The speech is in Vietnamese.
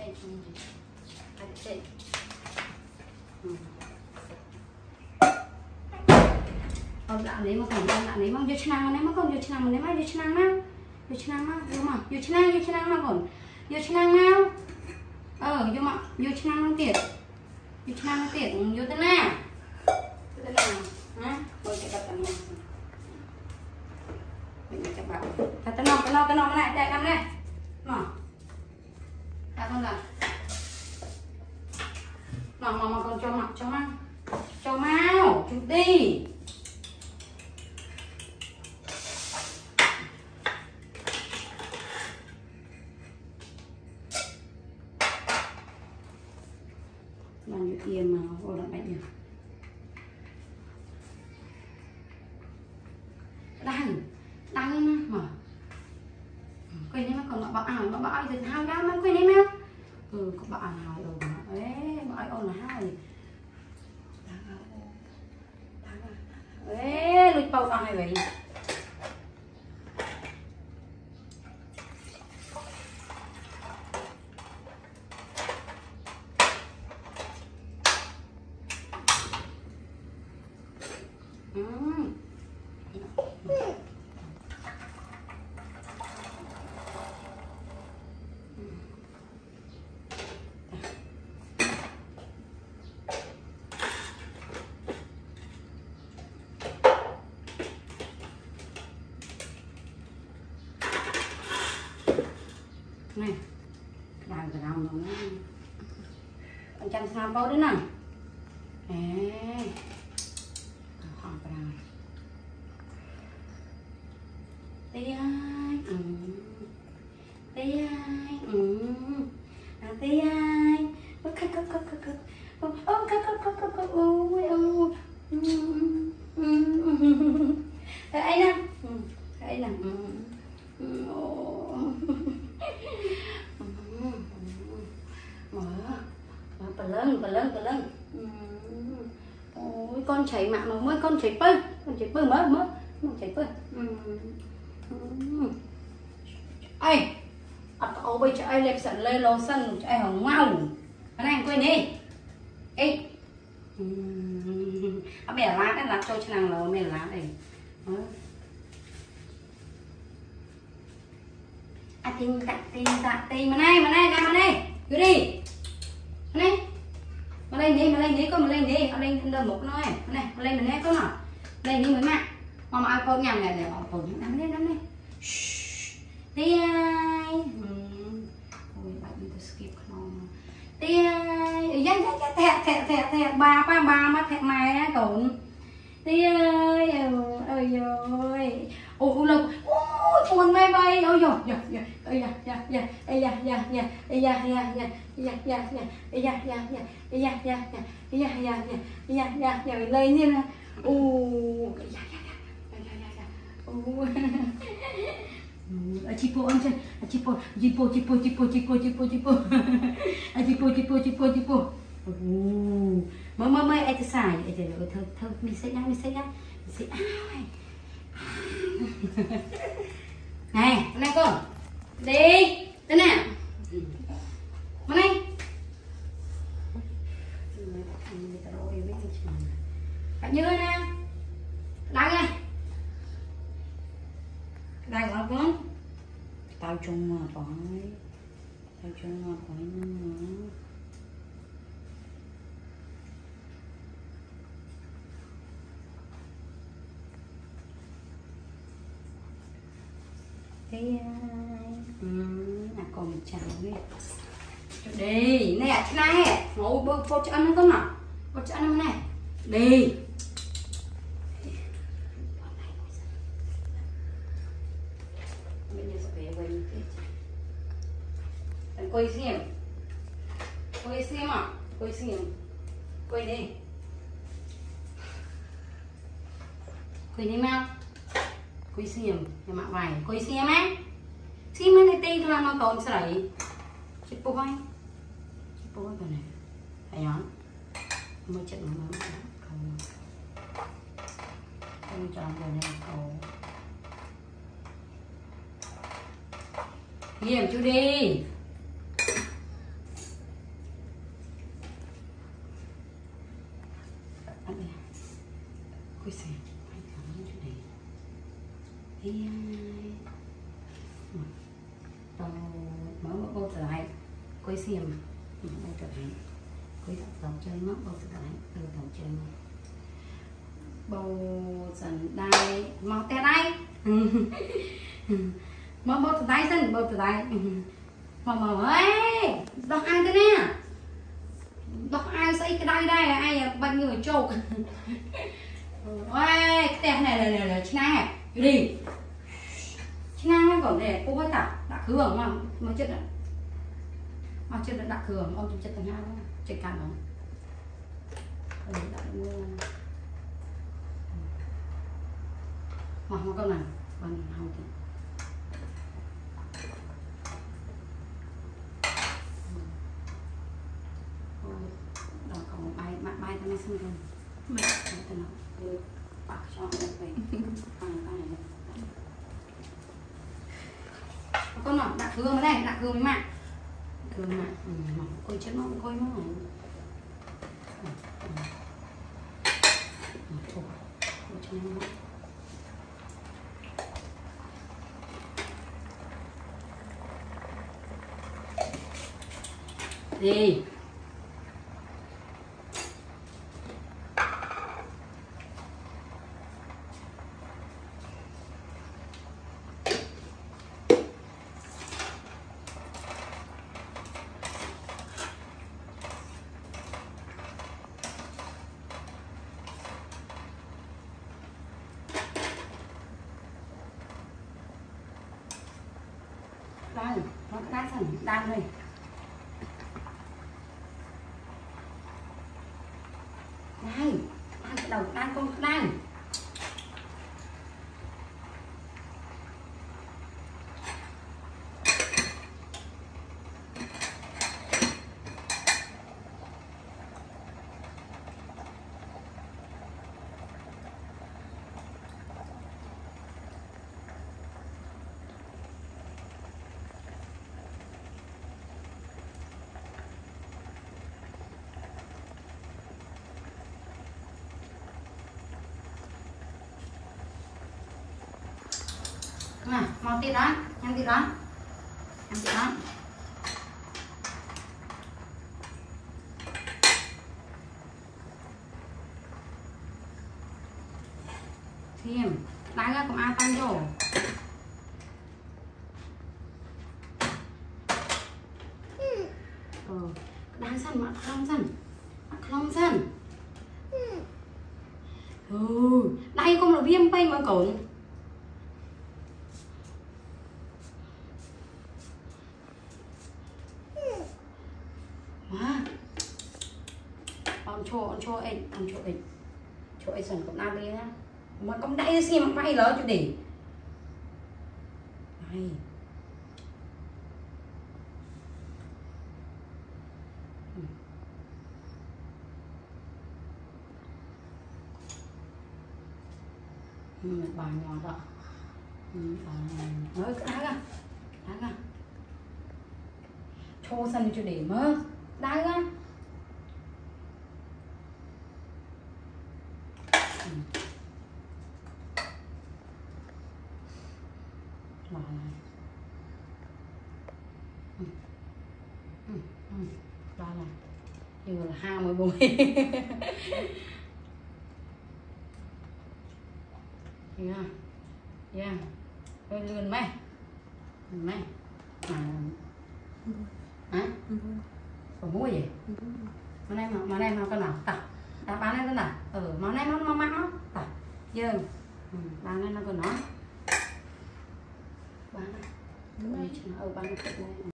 chạy chạy ông lạ lấy mà còn ông lạ lấy mà vô chăng này mà còn vô chăng này mà vô chăng nào vô chăng nào vô mà vô chăng mà còn vô chăng nào vô mà vô chăng nào tiệt vô chăng nào tiệt vô tên nào hả rồi chạy tập tận này mình chạy bảo thật tên nó lại chạy làm này mà à không rồi mà còn cho mau chụp đi bao nhiêu tiền mà vô lại bệnh nhỉ đang mà quên đi mà còn bảo ảo thì hao ra mà quên đi mà có bảo ảo rồi ấy bảo ảo là hao gì ấy lụt bao tao này vậy này làm cái nào nó anh chăm sao bao đấy nè họ cái nào tê ai tê ai ấy nè bà lớn ôi con chảy mạng mà mới con chảy bơ mới chảy bơ ai ô bây giờ ai lẹp sẵn lên lô sân ai hỏng mau cái này quên đi ê bẻ lá cái lá cho nàng lò mẹ lá này tin mà này cứ đi mà lên đi con mà lên đi ở lên đâm một nói này mà lên mình nghe có nào lên đi mới mà ai con nhầm này để họ phồng nắm lên tí ai ôi bạn đi tôi skip không tí ai dân thẹt ba mà thẹt mày á cồn tí ơi ôi lục buồn bay ôi giời lên như là chipo anh chơi chipo mới exercise thôi mình sẽ nhá này con đi thế nào mà này bạn như nè đang này đang ở vốn tao chung mà phải nữa cái còn chào đi nè ngủ bơ cho ăn nó có nào cho ăn này đi quay xem quay đi mau quay xem nhà mạng vài quay xem á này ti làm nó còn sợi chụp bôi cái này phải nhón mới chụp nó không chọn rồi này cầu nghiệm chú đi coi xem phải cảm ơn chỗ này thì tao mở một bao trở lại coi xem bao trở lại coi tao chơi mất bao trở lại từ tao chơi bao dần đây mau té đây mau bao trở lại xin bao trở lại mà ấy đọc ai thế nè đọc ai xây cái đây ai bao nhiêu người trâu ôi cái tem này là china đi china còn để cô ấy tạo đã hưởng mà chết rồi mà chết đã hưởng ông chúng chết thằng nào chết cả nó mà con này bằng hồng thì đó còn bài bài thằng này xong rồi mày thằng nào bạc cho nó về ăn cái này con nào đặt hương ở đây đặt hương với mạng hương mạng coi chết nó coi nó này gì đây nó đá sẵn đang đây đây ăn cái đầu đang con đang nè mau tiết đó em tiết đó em tiết đó thêm đá ra cũng ai tăng rồi đá xanh mà không xanh đây không là viêm bay mà cổng chỗ ấy sẵn cũng làm đi nha mà con đáy xem mà bay lỡ cho để đây bà nhỏ đó mới đá ra cho sân cho để mơ đá ra đó là như là 24 yeah hơi lươn mày hả còn mua gì mà này mà con nào tả bán này con nào mà này nó mắc tả dương bán này nó còn nó bán này bán